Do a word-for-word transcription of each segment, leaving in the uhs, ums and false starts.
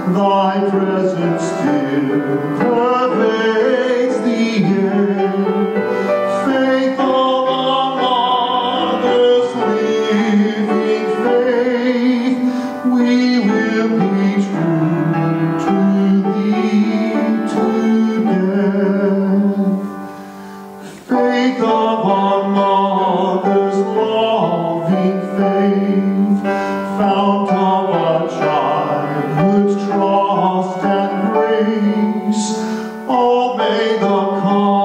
thy presence still pervades the air. Faith of a mother's living faith, we will be true to thee to death. Faith of a mother's loving faith, fount of a childhood's trust and grace, oh, may the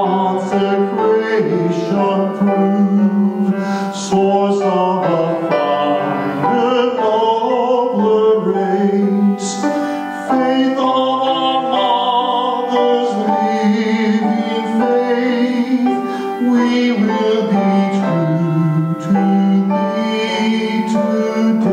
consecration prove source of a finer, nobler race. Faith of a mother's living faith, we will be true to thee to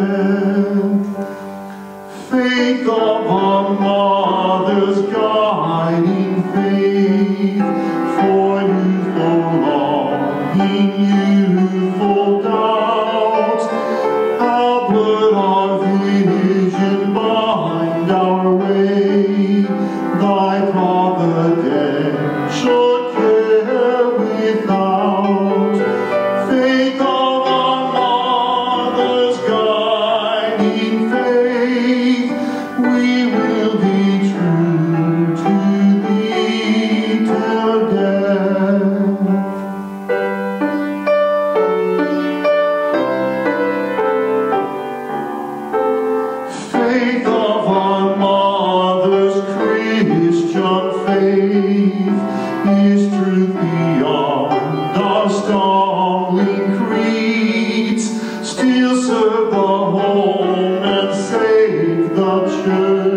death. Faith of a mother's guiding faith, for youthful longing, youthful doubt, our blood, our vision, bind our way, thy providential care without. Faith of a mother's guiding faith, we will be true to thee till death. Faith of a mother's Christian faith is truth beyond our stumbling creeds, still serve the home and save the church.